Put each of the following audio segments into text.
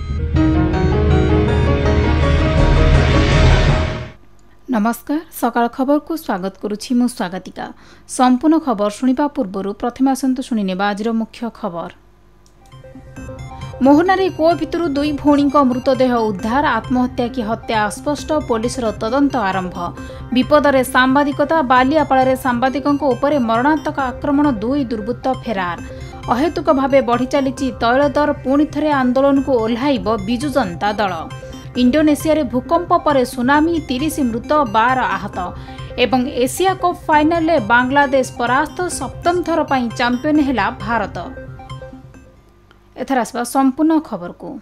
नमस्कार सकाळ खबर को स्वागत करुछि मु स्वागतिका। संपूर्ण खबर शुणा पूर्व प्रथम आसतु शुणिनेबा आज मुख्य खबर। मोहनारे कूଅ भितरु दुई भौणी मृतदेह उद्धार, आत्महत्या कि हत्या अस्पष्ट, पुलिस तदंत आरंभ। विपदरे सांबादिकता, बालियापाड़े सांबादिकों उपरे मरणांतक आक्रमण, दुई दुर्बृत्त फेरार। अहेतुक भावे बढ़ी चली तैल दर, पुणी थरे आंदोलन को ओह्लाइब बिजु जनता दल। इंडोनेशिया रे भूकंप पर सुनामी, 30 मृत 12 आहत। एवं एशिया कप फाइनल में बांग्लादेश परास्त, सप्तम थर पर चैंपियन हैला भारत। एथर आसवा संपूर्ण खबर को।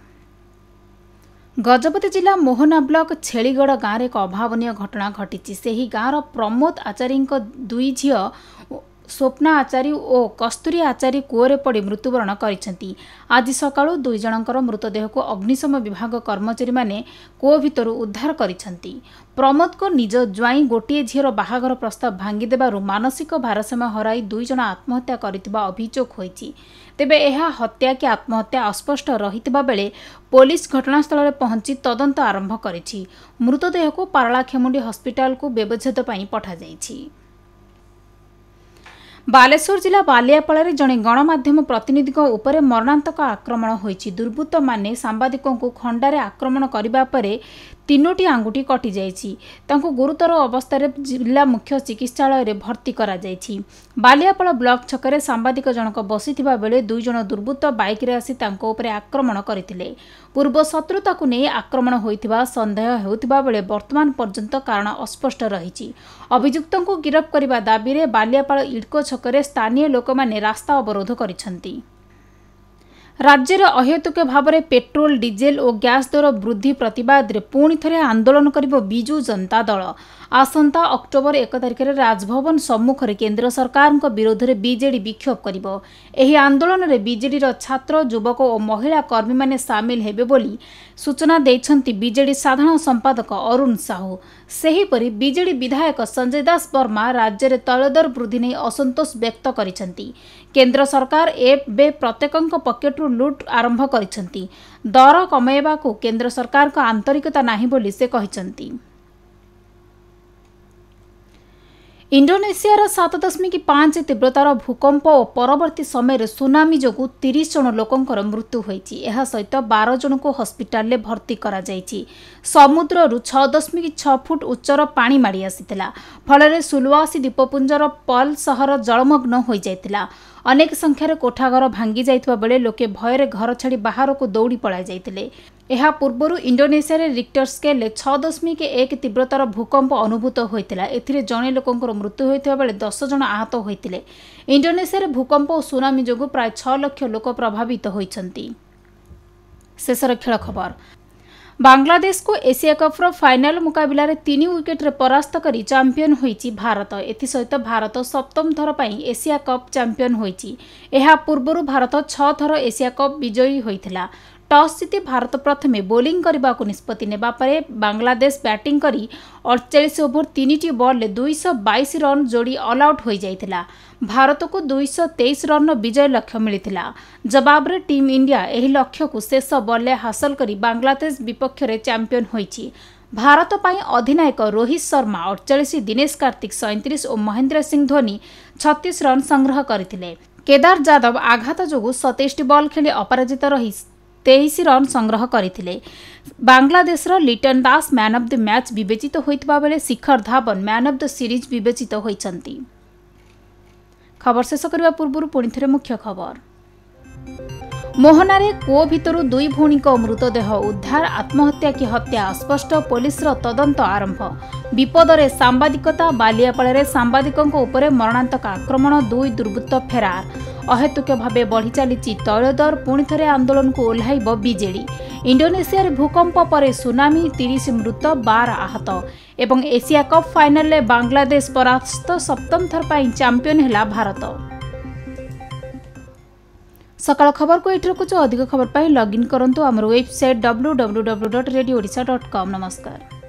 गजपति जिला मोहना ब्लॉक छेलीगढ़ गाँव में एक अभावन घटना घटी। से ही गाँवर प्रमोद आचार्य दुई झी स्वप्ना आचार्य और कस्तूरी आचार्य कूअरे पड़ मृत्युवरण करछंती। आज सकाळु दुई जनकर मृतदेह को अग्निशम विभाग कर्मचारी माने कूଅ भितरु उद्धार करिसंती। प्रमोद को निज ज्वाई गोटिए झीर बाहागर प्रस्ताव भांगी देबारु मानसिक भारसाम्य हराई दुई जन आत्महत्या करितिबा अभियोग होईछि। तेबे एहा हत्या कि आत्महत्या अस्पष्ट रहितिबा बेले पुलिस घटनास्थल में पहुंची तदंत आरंभ करिछि। मृतदेह को पारलाखेमुंडी हॉस्पिटल को व्यवच्छेद पई पठा जाईछि। बालेश्वर जिला बालियापाड़े जड़े गणमाध्यम प्रतिनिधि उपरे मरणांतक आक्रमण होईछि। दुर्बृत्त माने सांबादिकों को खंडारे आक्रमण करिबा परे तीनोटी आंगुठी कटि जाइछि। तांको गुरुतर अवस्था जिला मुख्य चिकित्सालय रे भर्ती करा जाइछि। बालियापाड़ ब्लॉक छकरे सांबादिक जनक बसिथिबा बेले दुई जन दुर्बृत्त बाइक रे आसी तांको उपरे आक्रमण करथिले। पूर्व शत्रुता को नहीं आक्रमण होइथिबा संदेह हेउथिबा बेले वर्तमान पर्यंत कारण अस्पष्ट रहिछि। अभियुक्तों को गिरफ्त करबा दाबी रे बालियापाड़ इडको छकरे स्थानीय लोक माने रास्ता अवरोध करिसंती। राज्यर अहेतुक भाव में पेट्रोल, डीजेल और गैस दर वृद्धि प्रतिवाद रे पुणी थरे आंदोलन करिबो बिजु जनता दल। आसंता अक्टोबर 1 तारिख में राजभवन सम्मुख में केंद्र सरकार विरोध में बीजेडी विक्षोभ करिबो। एही आंदोलन में बीजेडी छात्र, युवक और महिला कर्मी माने सामिल हेबे बोली सूचना देइछंती बीजेडी साधारण संपादक अरुण साहू। सेहीपरि बीजेडी विधायक संजय दास वर्मा राज्य में तैल दर वृद्धि नहीं असंतोष व्यक्त करिसंती। केंद्र सरकार एबे प्रत्येकଙ୍କ पकेटरू लुट आरंभ करिसंती। दर कमाइबा को केंद्र सरकार का आंतरिकता नाही बोली से कहिसंती। इंडोनेशियार 7.5 तीव्रतार भूकंप और परवर्ती समय सुनामी जोगु 30 जन लोकंकर मृत्यु होईछि। एहा सहित 12 जन को हॉस्पिटल ले भर्ती करा जाईछि। समुद्ररु 6.6 फुट उच्चर पानी माड़ी आसीथिला। फलरे सुलवासी द्वीपपुंजर पर्ल सहर जलमग्न हो जाइथिला। अनेक संख्यार कोठाघर भांगी जाइथिबा बेले लोके भयरे घर छाड़ी बाहर को दौड़ी पळाई जाइथिले। एहा पूर्वरु इंडोनेशिया रे रिक्टर स्केल 6.1 तीव्रतार भूकंप अनुभूत होइतिला। एथिरे जणे लोकंकर मृत्यु होइथिबा बेले 10 जन आहत होइतिले। इंडोनेशिया रे भूकंप और सुनामी जोगु प्राय 6 लाख लोक प्रभावित होइछंती। शेषर खेल खबर। बांग्लादेश को एशिया कप्र फाइनाल मुकाबला 3 विकेट रे परास्त करी चैंपियन होईछि भारत। एथिसहित भारत सप्तम थर पर एशिया कप चैंपियन होईछि। एहा पूर्वरु भारत 6 थर एशिया कप विजयी होइथिला। टॉस जीति भारत प्रथमे बोलिंग करने को निष्पत्ति नेबा परे बांग्लादेश बैटिंग करी 48 ओवर 3 बॉल ले 222 रन जोड़ी ऑल आउट हो जाइथिला। भारत को 223 रन विजय लक्ष्य मिलिथिला। जवाब रे टीम इंडिया एही लक्ष्य को शेष बॉल ले हासिल करी बांग्लादेश विपक्ष रे चैंपियन होईछि। भारत पाई अधिनायक रोहित शर्मा 48, दिनेश कार्तिक 37 और महेंद्र सिंह धोनी 36 रन संग्रह करथिले। केदार जादव आघात जोगु 27 बॉल खेली अपराजित रही 23 रन संग्रह करथिले। Bangladesh Liton Das man of the match विवेचित होइतबा बेले Shikhar Dhawan man of the series विवेचित होइछंती। खबर शेष करबा पूर्व पुणी थरे मुख्य खबर। मोहनारे कूଅ भितरु दुई भौणी मृतदेह उद्धार, आत्महत्या कि हत्या अस्पष्ट, पुलिस तदंत आरंभ। विपदरे सांबादिकता, बालियापाड़े सांबादिकों उपरे मरणांतक आक्रमण, दुई दुर्बृत्त फेरार। अहेतुक भावे बढ़ी चली तैल दर, पुणी थरे आंदोलन को ओह्लाइब बीजेडी। इंडोनेशिया रे भूकंप पर सुनामी, 30 मृत 12 आहत। एवं एशिया कप फाइनल में बांग्लादेश परास्त, सप्तम थर पर चैंपियन हैला भारत। सकाळ खबर को एठी रखुछु। अधिक खबर पाई लॉगिन करंतु हमर वेबसाइट www.radioodisha.com। नमस्कार।